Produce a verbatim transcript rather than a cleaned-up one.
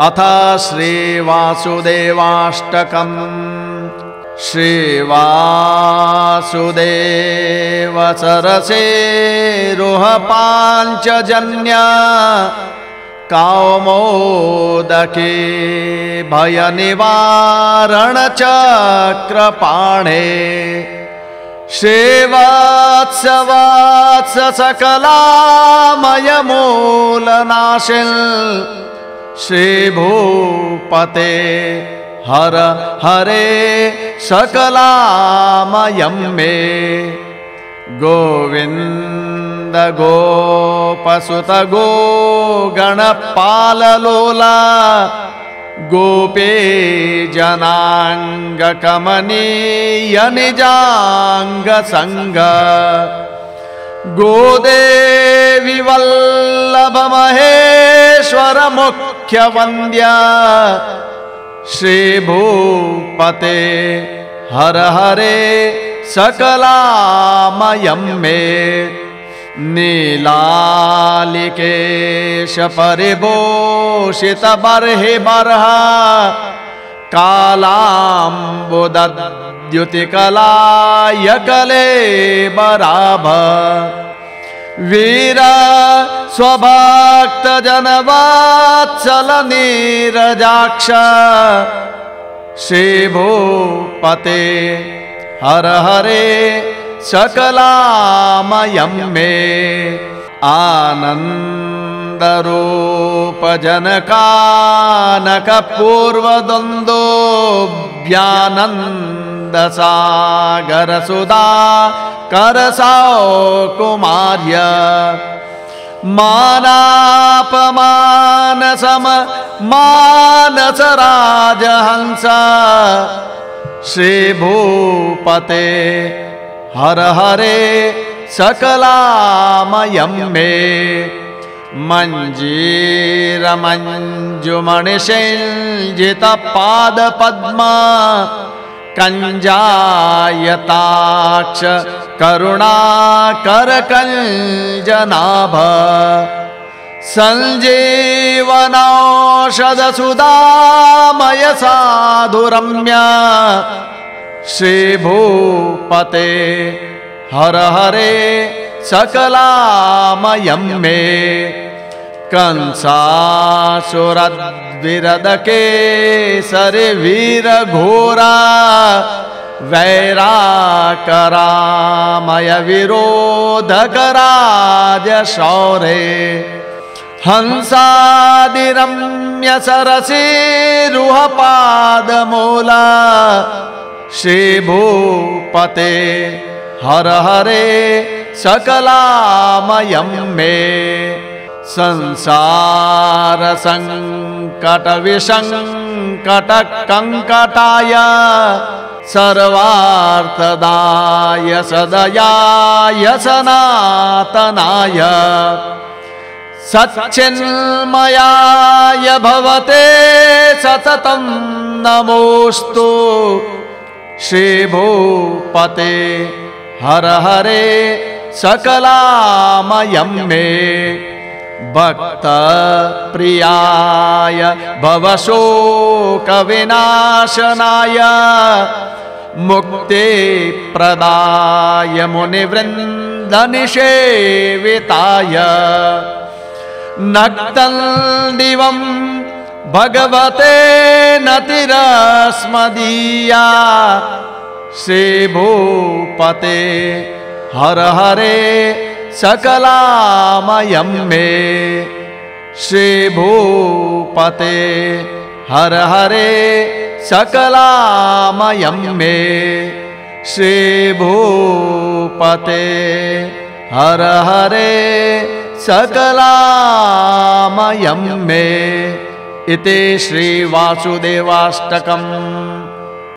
अथ श्रीवासुदेवाष्टकम्। श्रीवासुदेव सरसेरुह पाञ्चजन्य कौमोदके भयनिवारण चक्रपाणे श्रीवत्सवत्स सकलामयमूलनाशिन् श्रीभूपते हर हरे सकलामयं मे गोविंद गोपसुत गो गणपाललोला गोपे जनांग कमनीय निजांग संग गोदेवी वल्लभ महेश्वर मुख्य वंद्य श्रीभूपते हर हरे सकलामयं मे नीलालिकेश परिभूषित बर्हि बर्ह कालाम्बुदद्युतिकलाय कलेबराभ वीर स्वभक्त जनवत्सल नीरजाक्ष श्रीभूपते हर हरे सकलामयं मे आनंदरूप जनकानक पूर्वद्वन्द्वोऽभ्यानन्द सागर सुधा करसौकुमार्य मानापमान सम मानस राजहंस श्रीभूपते हर हरे सकलामयं मे मंजीर मंजुमणिषेञ्जित पाद पद्म कंजायताक्ष करुणाकर कंजनाभ संजीवनौषध सुधामय साधुरम्य श्रीभूपते हर हरे सकलामयं मे कंसासुरद्विरदकेसरि वीर घोरा वैराकरामय विरोधक राज शौरे हंसादिरम्य सरसीरुह पादमूला श्रीभूपते हर हरे सकलामयं मे संसार संकट विसंकट कंकटाय सर्वार्थदाय सदयाय सनातनाय सच्चिन्मयाय भवते सततं नमोस्तु श्रीभूपते हर हरे सकलामयं मे भक्त प्रियाय भवशोक विनाशनाय मुक्ति प्रदाय मुनिवृन्द निषेविताय नक्तं दिवं भगवते नतिरस्मदीया श्रीभूपते हर हरे सकलामयं मे श्रीभूपते हर हरे सकलामयं मे श्रीभूपते हर हरे सकलामयं मे इति श्रीवासुदेवाष्टकम्।